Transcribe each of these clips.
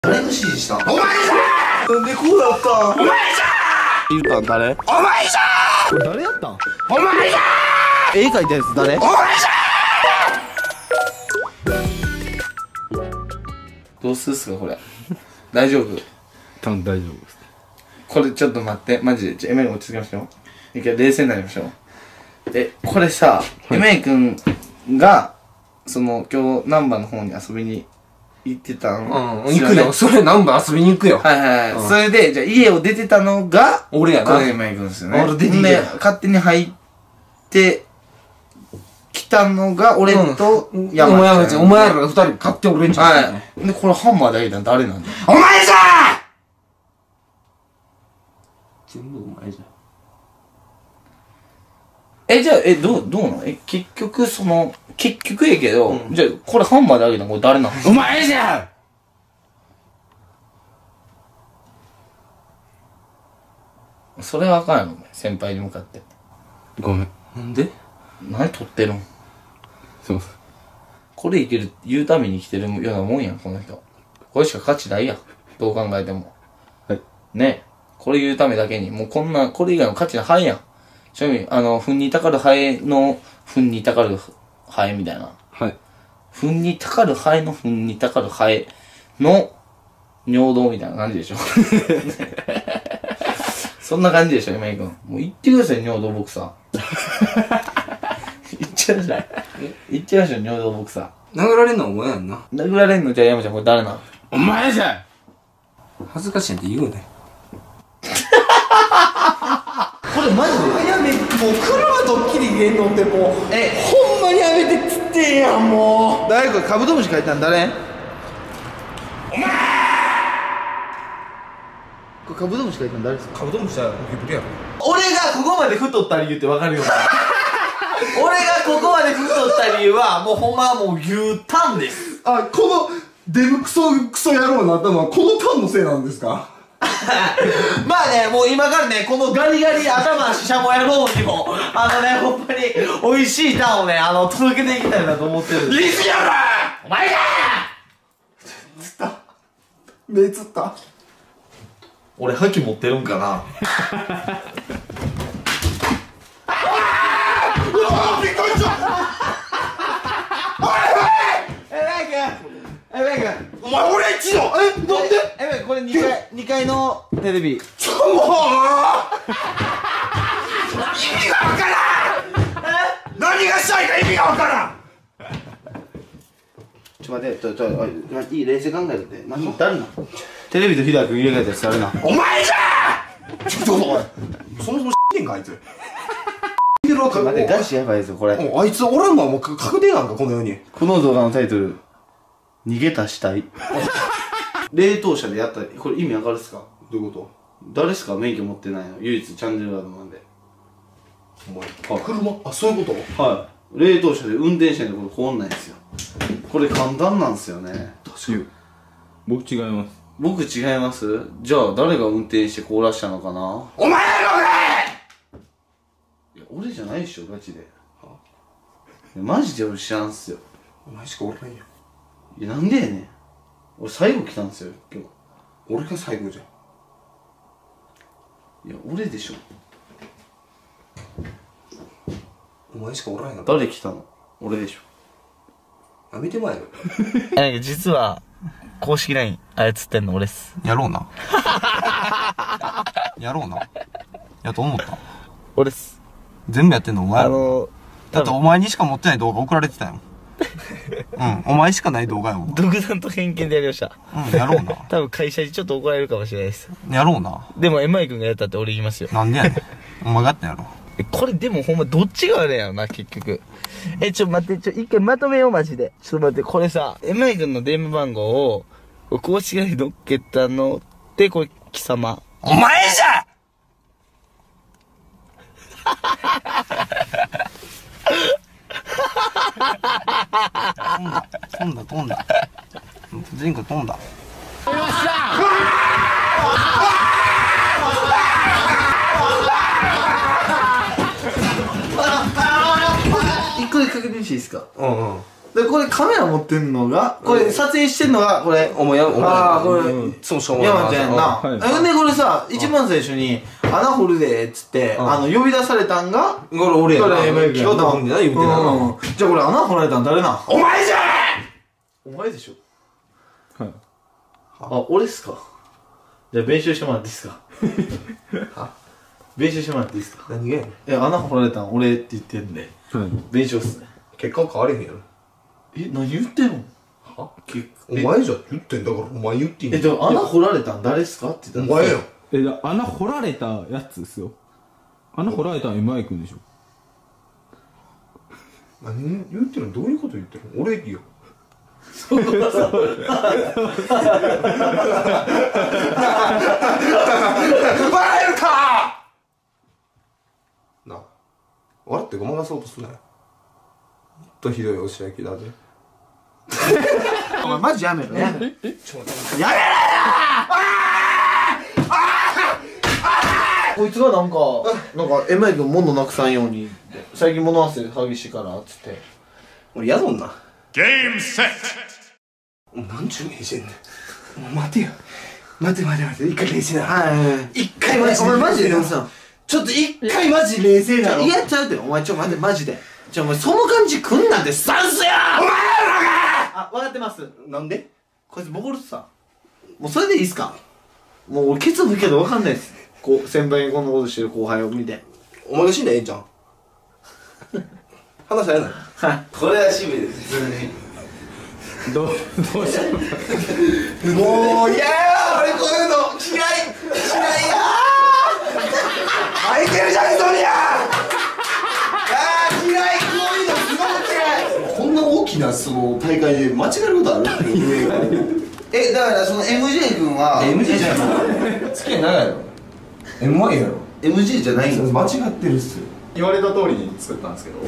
誰が指示したん？お前じゃん。なんでこうだったん？お前じゃん。言ったん誰？お前じゃん。誰やったん？お前じゃん。絵描いたやつ誰？お前じゃん。どうするっすかこれ。大丈夫？ 多分大丈夫です。 これちょっと待って、マジで。エメに落ち着きましょう。一回冷静になりましょう。で、これさ、エメイ君が、今日、難波の方に遊びに行ってたん。 行くよ。それ難波遊びに行くよ。 はいはいはい。それで、じゃあ家を出てたのが、 俺やな。 これエメイ君ですよね。 俺出てきて。 勝手に入ってきたのが、俺と山ちゃん。 お前らが二人勝手に俺んちゃう。 はい。で、これハンマーだけだ誰なんだよ。お前じゃん。 全部お前じゃん。 じゃあ、どうなの？結局やけど、じゃあ、これハンマーであげたのこれ誰なの？ お前じゃん。それはあかんやろ、お前。先輩に向かって。 ごめん。なんで？ 何撮ってるん？ すいません。 これいける、言うために生きてるようなもんやん、この人。これしか価値ないやん。どう考えても。 はい。 ね。これ言うためだけに、もうこれ以外の価値のハエやん。ちなみに、糞にたかるハエの、糞にたかるハエみたいな。 はい。 糞にたかるハエの糞にたかるハエの尿道みたいな感じでしょ。そんな感じでしょ、今井くん。もう言ってください、尿道ボクサー。言っちゃうじゃん。言っちゃうじゃん、尿道ボクサー。殴られんのはお前やんな。 殴られんのじゃあ山ちゃん、これ誰なの？ お前じゃん。恥ずかしいんって言うね。 これマジでやめ、もう車ドッキリ入れんのってもう、ほんまにやめてっつってんやん、もう。誰かカブトムシ書いたん誰？お前これカブトムシ書いたん誰ですか？ カブトムシはゴキブリやろ。 俺がここまで太った理由ってわかるよな。俺がここまで太った理由は、もうほんまもう牛タンです。 あ、このデブクソ野郎になったのはこのタンのせいなんですか？ まあね、もう今からね、このガリガリ頭ししゃも野郎にも、ほんまに美味しいタンをね、届けていきたいなと思ってる。 リスやろ！お前が！つった。目つった。 俺、覇気持ってるんかな？ びっくりした！お前俺一度！なんで？ これ2階のテレビ。 もう！意味がわからん！何がしたいか意味がわからん！ ちょっと待って、いい冷静考えてて。誰な？テレビとヒダ君入れ替えたやつ誰な？ お前じゃん！ちょっとおい。そもそもんかあいつ。 待って、ガチやばいですよ、これ。 あいつおらんのはもう確定なんか、この世に。 この動画のタイトル、逃げた死体。冷凍車でやった、これ意味わかるっすか？ どういうこ誰っすか？免許持ってないの。唯一チャンネルガードなんで。 と？お前。あ、車？あ、そういうこと？ はい。冷凍車で運転手でこれ凍んないんですよ。これ簡単なんですよね。 確かに。僕違います。 僕違います？じゃあ誰が運転して凍らしたのかな？ お前やろいや、俺じゃないでしょ、ガチで。いやマジで俺知らんっすよ。 お前しかおらんよ。 いや、なんでやねん。俺最後来たんですよ、今日。 俺が最後じゃん。 いや、俺でしょ。 お前しかおらんやろ。 誰来たの？俺でしょ。 やめてまえよ。 なんか実は、公式 LINE 操ってんの俺っす。 やろうな。やろうな。やと思った。 俺っす。 全部やってんのお前やろ。だってお前にしか持ってない動画送られてたよ。うん、お前しかない動画よ。 独断と偏見でやりました。 うん、やろうな。 多分会社にちょっと怒られるかもしれないです。 やろうな。 でも、エマイ君がやったって俺言いますよ。 なんでやねん。お前がやったんやろ。 これでもほんまどっちが悪いんやろな、結局。ちょ、待って、一回まとめよう、マジで。ちょっと待って、これさ、エマイ君の電話番号を、公式 LINE に乗っけたのって、これ、貴様。 お前じゃ飛んだ。前回飛んだ。飛びました一個で確認していいですか？ うんうん。 だで、これカメラ持ってんのが、これ撮影してんのが、これ。 お前、 ああ、これ、 そうしょうもない。 山ちゃんやんな。ほんで、これさ、一番最初に、穴掘るで、っつって、呼び出されたんが、 これ俺やな。 これ MA 君やな。 京都本でな、言うてたな。 じゃあこれ穴掘られたん誰なん？お前じゃん！お前でしょ。はい。あ、俺っすか。じゃあ弁償してもらっていいっすか。は？弁償してもらっていいっすか。 何がやねん。 穴掘られたん俺って言ってんで、弁償っすね。 結果変われへんやろ。 何言ってんの？ は？お前じゃ言ってんだから、お前言っていいんじゃあ穴掘られたん誰っすかって言ったお前よ。 じゃあ穴掘られたやつですよ。穴掘られたん MI 君でしょ。 何言ってるの？どういうこと言ってるの？俺よ。バレるかなあ、笑ってごまかそうとすなよ。ほんとひどいおしゃきだぜ。 お前マジやめろ。やめろよ！こいつがなんか MI 君物なくさんように最近物忘れ激しいからっつって。 俺やどんな。 ゲームセット。なんちゅう名人ねん。もう待てよ。待て。一回冷静な。 はい。 一回マジで。 お前マジでさ、ちょっと一回マジ冷静なの。いやちゃうて。お前待ってマジで。お前その感じくんなんでスタンスや。お前らが。あ、分かってます。 なんで？ こいつボコるさ。もうそれでいいっすか。もう俺ケツ吹くけど分かんないです。こう先輩にこんなことしてる後輩を見て。 お前が死んだらええんちゃん。話されない。 はい。これはしびれです。普通に。 どうしよう。 もう嫌や。俺こういうの嫌いや。空いてるじゃんそりゃ。嫌い。こういうのすごく嫌い。こんな大きなその大会で間違えることある？ だからその MJ 君は MJ じゃない。付き合い長いやろ。MY やろ。 MJ じゃないんです。 間違ってるっすよ。 言われた通りに作ったんですけど、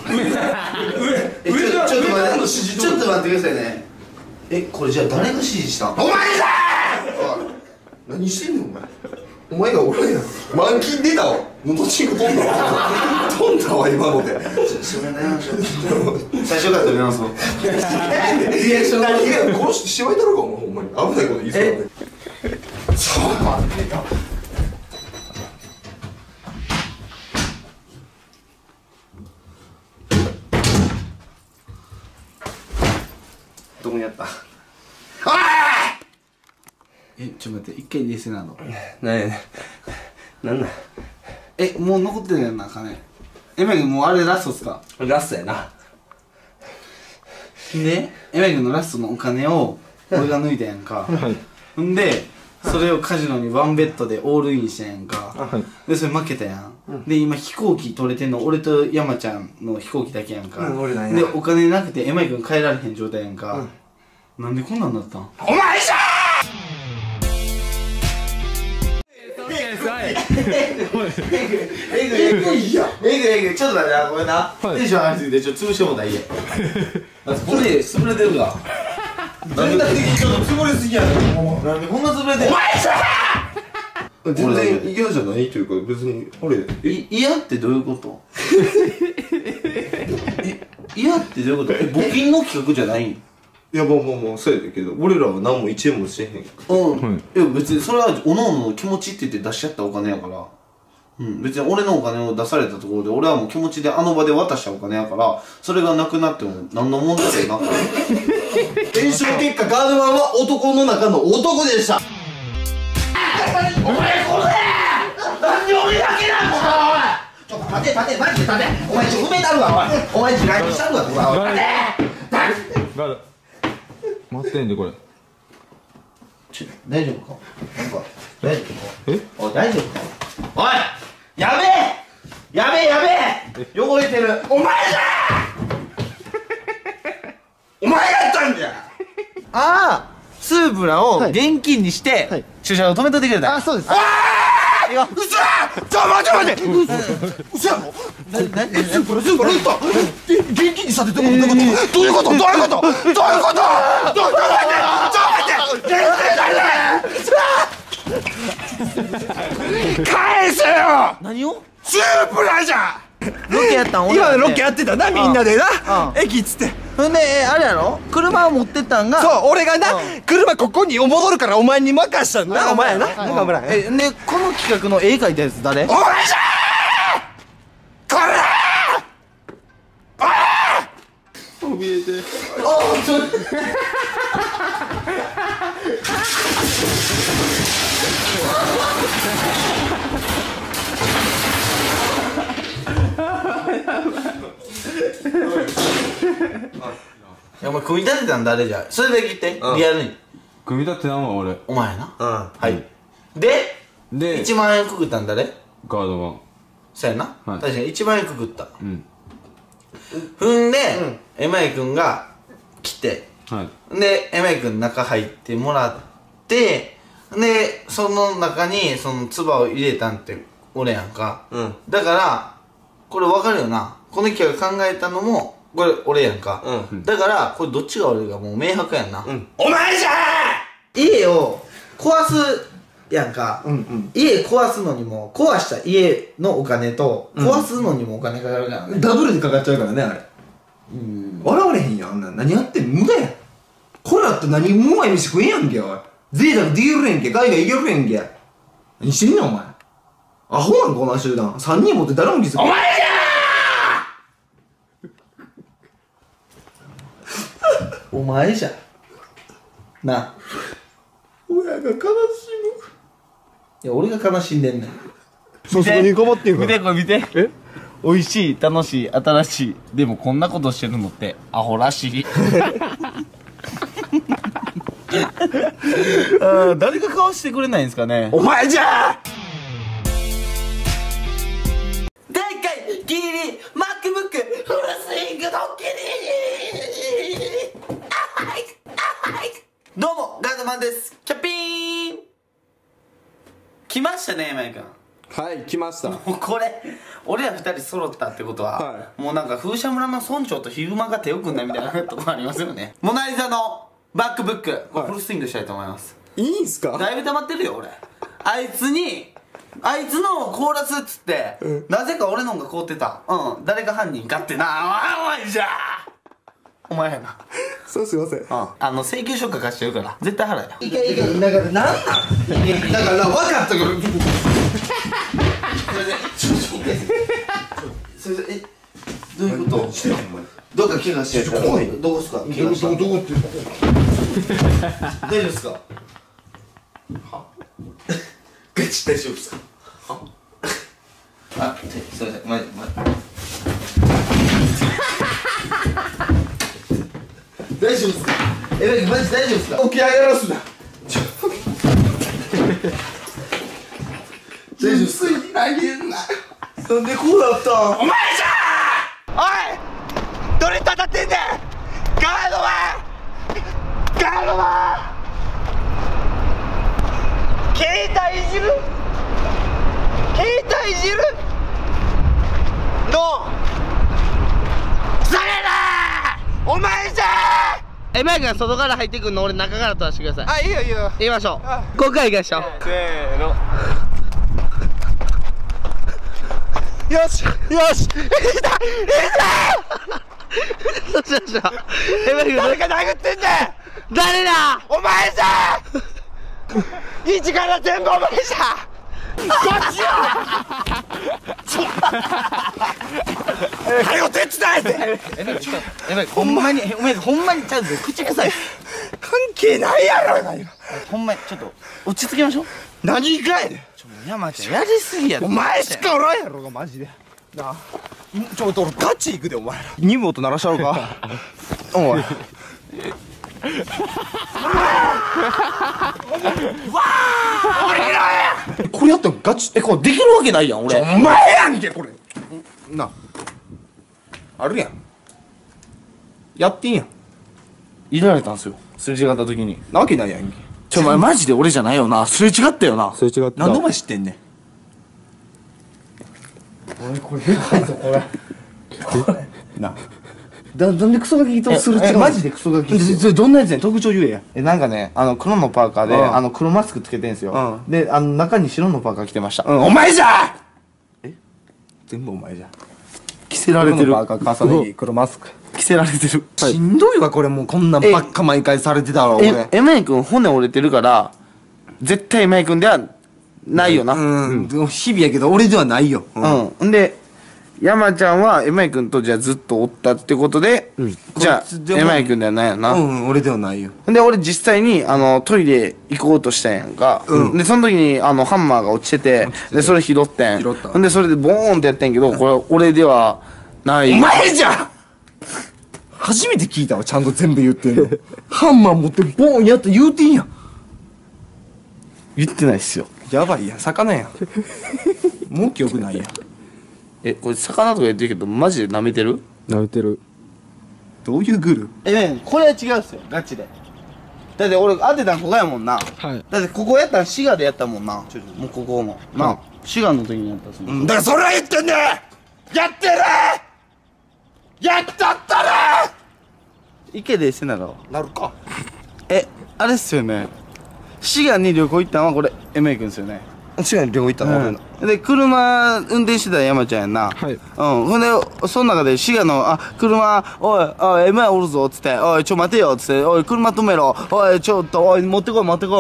ちょっと待ってくださいね。これじゃあ誰が指示したん？ お前じゃん。何してんのお前。お前が俺や。満金出たわ。のどちんこ飛んだわ。飛んだわ今ので。 それね。最初から飛び直そう。 リアクション殺してしまいだろうかお前ほんまに。危ないこと言いそうなんで。そう待ってた。どこにあった？ ちょっと待って、一回冷静なの。 なんやねん。なんなん？ もう残ってるやんな、金。エマ君もうあれラストっすか？ ラストやな。 で、エマ君のラストのお金を俺が抜いたやんか。んで、それをカジノにワンベットでオールインしたやんか。で、それ負けたやん。で、今飛行機取れてんの俺と山ちゃんの飛行機だけやんか。で、お金なくてエマ君帰られへん状態やんか。なんでこんなんなったん？ お前じゃえぐいや。ちょっと待ってな、ごめんな。テンション上がりすぎて、ちょっと潰してもうたらいいや。だってこれ潰れてるが。全体的にちょっと潰れすぎやねん。なんでこんな潰れてる？お前じゃ全然嫌じゃないというか別にあれ嫌ってどういうこと？嫌ってどういうこと？募金の企画じゃないん？ いやまあそうやねんけど俺らは何も1円もしてへん。 いや別にそれはおのおのの気持ちって言って出し合ったお金やから。別に俺のお金を出されたところで俺はもう気持ちであの場で渡したお金やからそれがなくなっても何の問題もなく検証結果ガードマンは男の中の男でした。 お前これなんで俺だけなんかおいちょっと立てマジで立てお前埋めたるわお前地雷にしたるわこれ立てガード待ってんでこれ大丈夫かなんか大丈夫かおい大丈夫かおいやべえ汚れてるお前だお前がやったんじゃスープラを現金にして駐車場止めといてくれた。 そうです。 うそ待てうそやろ。スープラ打った現金にさせてどういうこと返せよ。 何をスープラじゃん。 ロケやったん俺今のロケやってたなみんなでな駅っつってほんで、あれやろ車を持ってったんが。 そう、俺がな、車ここに戻るからお前に任したんだ。お前やな。中村。 で、この企画の絵描いたやつ誰？ お前じゃー！こらー！ 怯えて。 いや、お前組み立てたん誰じゃ。それだけ言って、リアルに。 組み立てたのは俺。 お前やな。 うん。 はい。で、 で、 1万円くくったん誰？ ガードマン。 そうやな。 はい確かに1万円くくった。 うん。 ふんで、エマイ君が来て、 はい。 で、エマイ君中入ってもらって、で、その中にその唾を入れたんって俺やんか。 うん。 だから、これ分かるよな。この企画考えたのも、これ俺やんか。だから、これどっちが俺がもう明白やんな。 お前じゃ家を壊すやんか。家壊すのにも、壊した家のお金と、壊すのにもお金かかるからね。 ダブルでかかっちゃうからね、あれ。笑われへんやん、あんなん。何やってん無駄やん。これだって何うまい飯食えんやんけ、おい。贅沢できるやんけ、海外行けるやんけ。何してんねん、お前。アホなんこの集団。3人持って誰も気づく。お前じゃお前じゃ。な。 親が悲しむ。 いや、俺が悲しんでんねん。 さすがにかばってんか見て、これ見て。美味しい、楽しい、新しい。でもこんなことしてるのって、アホらしい。誰が顔してくれないんですかね。 お前じゃでっかいギリギリ MacBook フルスイングドッキリどうもガードマンです。キャピーン来ましたね、マイ君。 はい、来ました。 もうこれ俺ら二人揃ったってことは、 はもうなんか風車村の村長とヒグマが手を組んだみたいなとこありますよね。モナリザのバックブック、これフルスイングしたいと思います。 いいんすか？ だいぶ溜まってるよ俺。あいつのコーラスっつって、なぜか俺のんが凍ってた。誰が犯人かってな。お前じゃお前やな。 そうすいません。 請求書書かしてるから絶対払えよ。 いけいけ、だからなんなんだから分かったからそれでどういうこと？どっか怪我してる。怖い。どこっすか？怪我した。どこって大丈夫っすか？は？ガチ大丈夫っすか？は？あ、すいません。前大丈夫っすか？マジ大丈夫っすか？ 起き上がらすな。 大丈夫っすか？ 投げんな。 なんでこうだったん？ お前じゃー！おい！どれ立たってんねん！ガードマン！ガードマン！携帯いじる？携帯いじる？のそれだー！お前じゃー！ マイクが外から入ってくるの、俺中から取らせてください。 あ、いいよいいよ。 行きましょう。ここから行きましょう。 せーの。よしよしいたどうしましょう。 誰が殴ってんねん！ 誰だ！ お前じゃ一から全部お前じゃこっちよ早く手伝えてほんまに、ほんまにちゃうぜ。口臭い。 関係ないやろ今ほんまに、ちょっと、落ち着きましょう。 何がやねん山ちゃん、やりすぎやで。 お前しかおらんやろがマジでなあちょっと俺ガチ行くでお前ら荷物鳴らしちゃうかおいこれやったらガチこれできるわけないやん、俺。 お前やんけこれなあるやんやってんやん入れられたんすよ。すれ違った時に。 なわけないやんけお前マジで俺じゃないよな。すれ違ったよな。 それ違った。 なんでお前知ってんねんおいこれでかいぞこれななんでクソガキとする違うマジでクソガキそれどんなやつやん特徴言えやなんかね、黒のパーカーで、黒マスクつけてんすよ。で、中に白のパーカー着てました。 お前じゃ全部お前じゃ着せられてる。 黒のパーカー重ね着黒マスク着着せられてる。 しんどいわ、これもうこんなんばっか毎回されてたら、俺。 エマイ君骨折れてるから、絶対エマイ君ではないよな。 でも日々やけど、俺ではないよ。 んで、山ちゃんはエマイ君とじゃあずっとおったってことで、じゃあ、エマイ君ではないよな。 俺ではないよ。 で、俺実際に、トイレ行こうとしたんやんか。で、その時に、ハンマーが落ちてて、で、それ拾ってん。 拾った。 で、それでボーンってやってんけど、これ、俺ではない。 お前じゃん初めて聞いたわ、ちゃんと全部言ってんの。ハンマー持ってボーンやった言うてんやん。 言ってないっすよ。 やばいやん、魚やん。もう記憶ないやん。 これ魚とか言ってるけど、マジで舐めてる？ 舐めてる。 どういうグル？ これは違うっすよ、ガチで。だって俺当てたんここやもんな。 はい。 だってここやったら滋賀でやったもんな。もうここも。な、滋賀の時にやったっすもん。 だからそれは言ってんねんやってるやったったら池でしてなろ。 なるか。 あれっすよね。滋賀に旅行行ったんはこれ、エメイ君っすよね。 違う、両方行ったの、俺の。 で、車運転してた山ちゃんやんな。 はい。 ほんで、その中で滋賀の、車、おい、エメおるぞ、つって、おい、待てよ、つって、おい、車止めろ、おい、ちょっと、おい、持ってこい、糸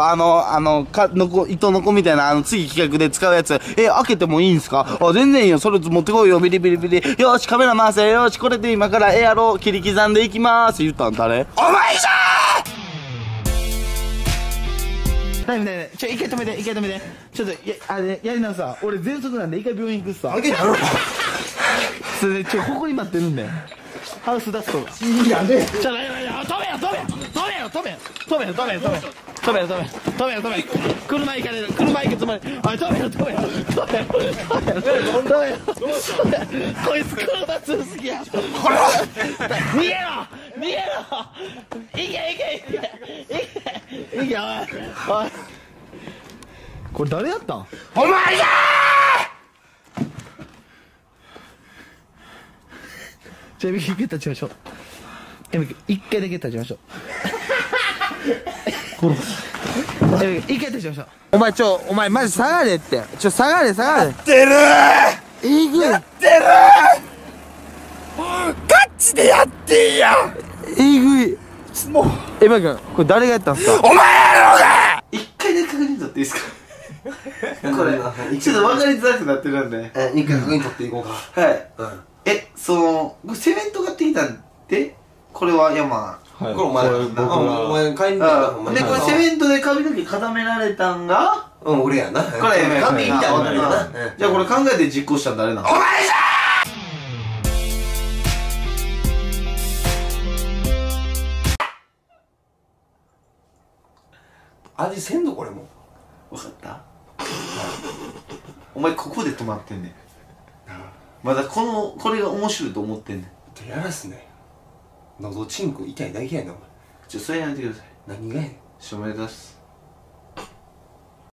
のこみたいな、次企画で使うやつ、開けてもいいんすか？全然いいよ、それ持ってこいよ、ビリビリビリ。よし、カメラ回せ、よし、これで今からやろう、切り刻んでいきまーす、言ったん誰？ お前じゃダメ。一回止めて。ちょっと、やり直すわ。俺、喘息なんで一回病院行くっすわ。 ー開けたろそれで、ここに待ってるんで。ハウスダストが。 やべえ。 止めよ。車行かれる。車行け止める。止めよ。こいつ車通すぎや。逃げろ行け、おい。これ誰やったん？ お前じゃじゃあ、一回立ちましょう。一回だけ立ちましょう。一回立ちましょう。お前マジ下がれって。下がれ。 ーってるえぐい。 やってるガチでやってんやえぐい。 もうマイ君、これ誰がやったんすか？ お前やろが一回で確認取っていいですか？これ、ちょっと分かりづらくなってるんで。 一回確認取っていこうか。 はい。これセメント買ってきたんで、これは山。 はい。 これお前お前買いに行ったんだ。 で、これセメントで髪の毛固められたんが、 俺やな。 これ、 完璧みたいなのな。 じゃあこれ考えて実行したん誰なの？ お前じゃ味せんのこれも分かった？お前ここで止まってんねん。まだこれが面白いと思ってんねん。 やらすね喉チンコ痛いだけやなお前それやめてください。 何がやねん署名出す。